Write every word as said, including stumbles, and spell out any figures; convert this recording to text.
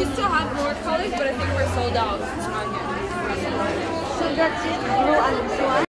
used to have more colors, but I think we're sold out. It's not here. So that's it, blue and this one.